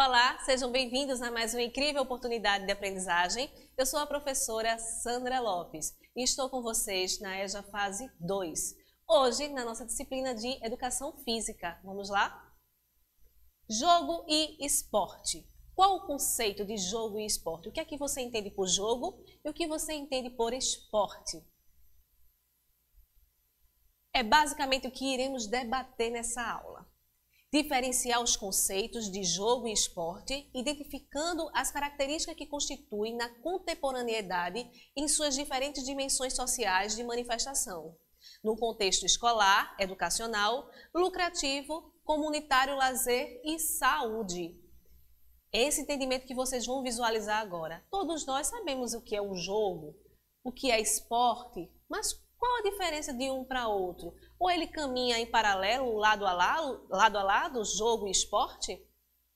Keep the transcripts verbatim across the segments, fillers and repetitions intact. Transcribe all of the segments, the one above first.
Olá, sejam bem-vindos a mais uma incrível oportunidade de aprendizagem. Eu sou a professora Sandra Lopes e estou com vocês na E J A Fase dois. Hoje, na nossa disciplina de Educação Física. Vamos lá? Jogo e esporte. Qual o conceito de jogo e esporte? O que é que você entende por jogo e o que você entende por esporte? É basicamente o que iremos debater nessa aula. Diferenciar os conceitos de jogo e esporte, identificando as características que constituem na contemporaneidade em suas diferentes dimensões sociais de manifestação, no contexto escolar, educacional, lucrativo, comunitário, lazer e saúde. Esse entendimento que vocês vão visualizar agora. Todos nós sabemos o que é um jogo, o que é esporte, mas qual a diferença de um para outro? Ou ele caminha em paralelo, lado a lado, lado a lado, jogo e esporte?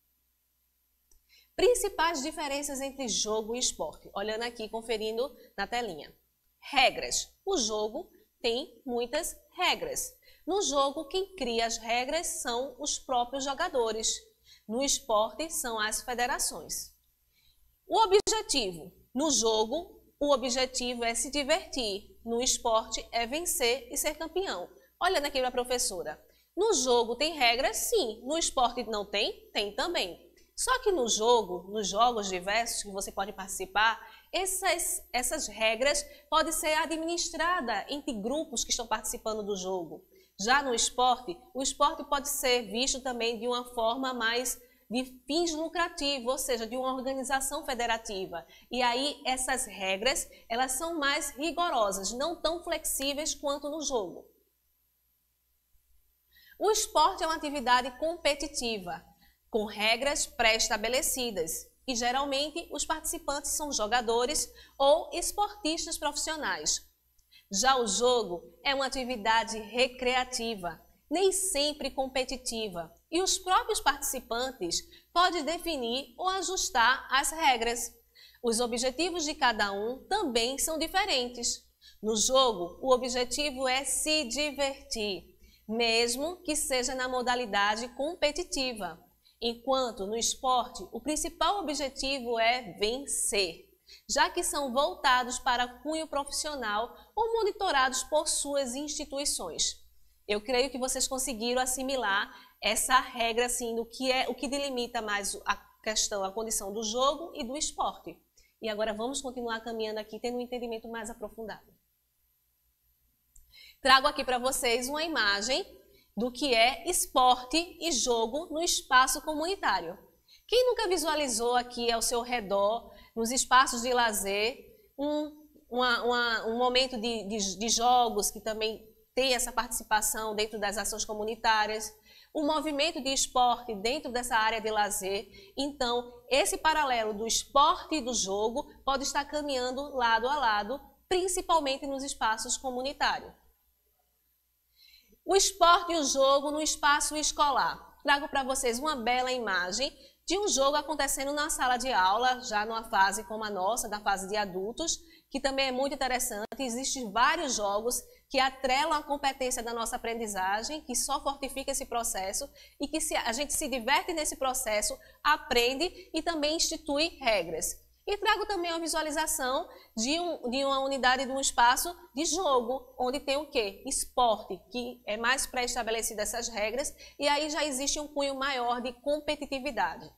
Principais diferenças entre jogo e esporte. Olhando aqui, conferindo na telinha. Regras. O jogo tem muitas regras. No jogo, quem cria as regras são os próprios jogadores. No esporte, são as federações. O objetivo. No jogo, o objetivo é se divertir. No esporte, é vencer e ser campeão. Olha aqui para a professora. No jogo tem regras? Sim. No esporte não tem? Tem também. Só que no jogo, nos jogos diversos que você pode participar, essas, essas regras podem ser administradas entre grupos que estão participando do jogo. Já no esporte, o esporte pode ser visto também de uma forma mais de fins lucrativos, ou seja, de uma organização federativa. E aí essas regras, elas são mais rigorosas, não tão flexíveis quanto no jogo. O esporte é uma atividade competitiva, com regras pré-estabelecidas, e geralmente os participantes são jogadores ou esportistas profissionais. Já o jogo é uma atividade recreativa, nem sempre competitiva, e os próprios participantes podem definir ou ajustar as regras. Os objetivos de cada um também são diferentes. No jogo, o objetivo é se divertir, mesmo que seja na modalidade competitiva, enquanto no esporte o principal objetivo é vencer, já que são voltados para cunho profissional ou monitorados por suas instituições. Eu creio que vocês conseguiram assimilar essa regra assim, do que é o que delimita mais a questão, a condição do jogo e do esporte. E agora vamos continuar caminhando aqui, tendo um entendimento mais aprofundado. Trago aqui para vocês uma imagem do que é esporte e jogo no espaço comunitário. Quem nunca visualizou aqui ao seu redor, nos espaços de lazer, um, uma, uma, um momento de, de, de jogos que também tem essa participação dentro das ações comunitárias, o movimento de esporte dentro dessa área de lazer? Então, esse paralelo do esporte e do jogo pode estar caminhando lado a lado, principalmente nos espaços comunitários. O esporte e o jogo no espaço escolar. Trago para vocês uma bela imagem de um jogo acontecendo na sala de aula, já numa fase como a nossa, da fase de adultos, que também é muito interessante. Existem vários jogos que atrelam a competência da nossa aprendizagem, que só fortifica esse processo e que se a gente se diverte nesse processo, aprende e também institui regras. E trago também uma visualização de, um, de uma unidade de um espaço de jogo, onde tem o quê? Esporte, que é mais pré-estabelecido essas regras, e aí já existe um cunho maior de competitividade.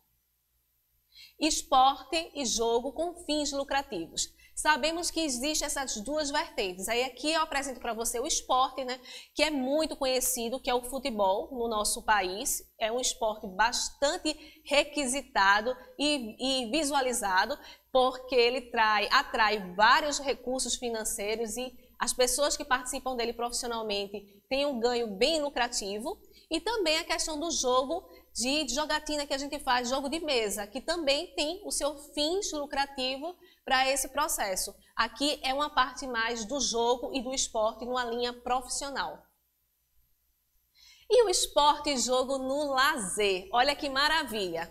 Esporte e jogo com fins lucrativos. Sabemos que existem essas duas vertentes. Aí aqui eu apresento para você o esporte, né, que é muito conhecido, que é o futebol no nosso país. É um esporte bastante requisitado e, e visualizado, porque ele trai, atrai vários recursos financeiros e as pessoas que participam dele profissionalmente têm um ganho bem lucrativo. E também a questão do jogo de, de jogatina que a gente faz, jogo de mesa, que também tem o seu fins lucrativo para esse processo. Aqui é uma parte mais do jogo e do esporte numa linha profissional. E o esporte e jogo no lazer. Olha que maravilha!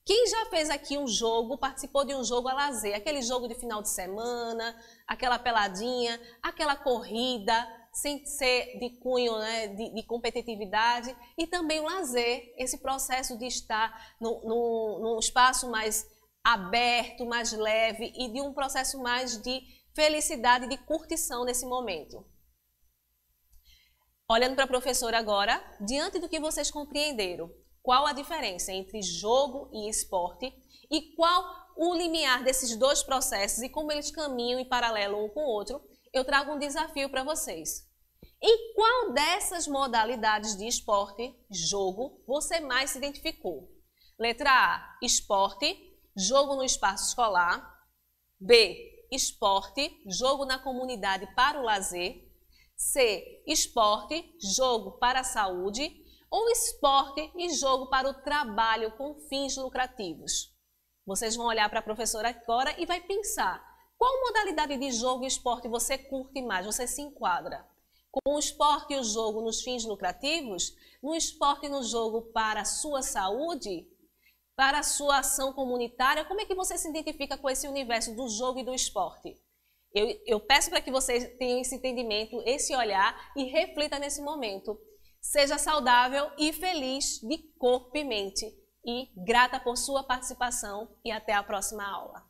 Quem já fez aqui um jogo, participou de um jogo a lazer, aquele jogo de final de semana, aquela peladinha, aquela corrida, sem ser de cunho, né, de, de competitividade, e também o lazer, esse processo de estar no, no, num espaço mais aberto, mais leve e de um processo mais de felicidade, de curtição nesse momento. Olhando para a professora agora, diante do que vocês compreenderam, qual a diferença entre jogo e esporte e qual o limiar desses dois processos e como eles caminham em paralelo um com o outro, eu trago um desafio para vocês. Em qual dessas modalidades de esporte, jogo, você mais se identificou? Letra A, esporte, jogo no espaço escolar. B, esporte, jogo na comunidade para o lazer. C, esporte, jogo para a saúde. Ou esporte e jogo para o trabalho com fins lucrativos. Vocês vão olhar para a professora agora e vai pensar qual modalidade de jogo e esporte você curte mais, você se enquadra. Com o esporte e o jogo nos fins lucrativos, no esporte e no jogo para a sua saúde, para a sua ação comunitária, como é que você se identifica com esse universo do jogo e do esporte? Eu, eu peço para que vocês tenham esse entendimento, esse olhar e reflita nesse momento. Seja saudável e feliz de corpo e mente. E grata por sua participação e até a próxima aula.